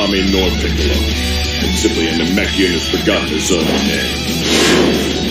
Tommy nor Piccolo, and simply a Namekian has forgotten his own name.